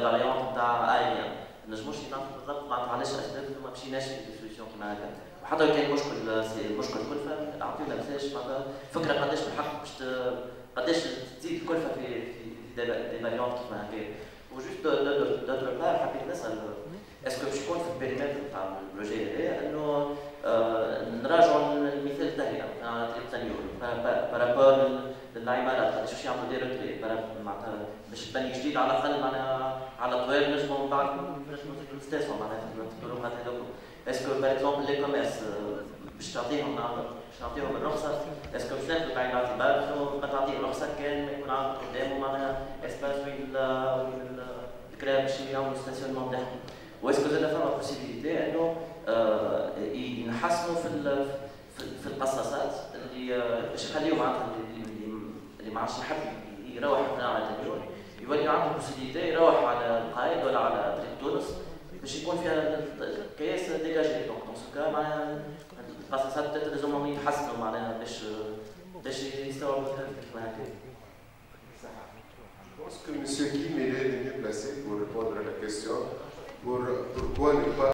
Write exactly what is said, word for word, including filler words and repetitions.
فاريونت نتاع ايريان ما نجموش نعرفوا بالضبط معناتها علاش الاسباب ما مشيناش في سوليسيون كيما هكا وحتى لو كان مشكل مشكل كلفه اعطيونا مثال معناتها فكره قداش بالحق باش قداش تزيد الكلفه في في دي فاريونت كيما هكا وجوست دوتر بار حبيت نسال اسكو باش يكون في البيريمتر نتاع البروجي هذايا انه نراجعوا المثال التهيئه طريقه اليورو بارابور للعمارات قداش باش يعملوا دي روتري معناتها باش تبني جديد على الاقل معناها على طوال نجموا من بعد نجموا نزيدوا الستاسيون معناها في الطرقات هذوك اسكو بار اكزومبل لي كوميرس باش تعطيهم باش تعطيهم الرخصه اسكو باش ناخذ بعين الاعتبار انه ما تعطيه الرخصه كان ما يكون عنده قدامه معناها اسباس وين وين الكراب باش يعملوا ستاسيونمون تاعهم واسكو زاد فما بوسيبيليتي انه ينحسنوا في في القصاصات اللي باش يخليو معناتها اللي ما عادش يحب يروح على التلفزيون يولي عنده بوسيبيليتي يروح على القايد ولا على طريق تونس باش يكون فيها كياس ديجاجي دونك دون سو كا معناها القصاصات لازمهم يتحسنوا معناها باش باش يستوعبوا كيما هكا. Je pense que M. Kim est le mieux placé pour répondre à la question. Pour, pourquoi ne pas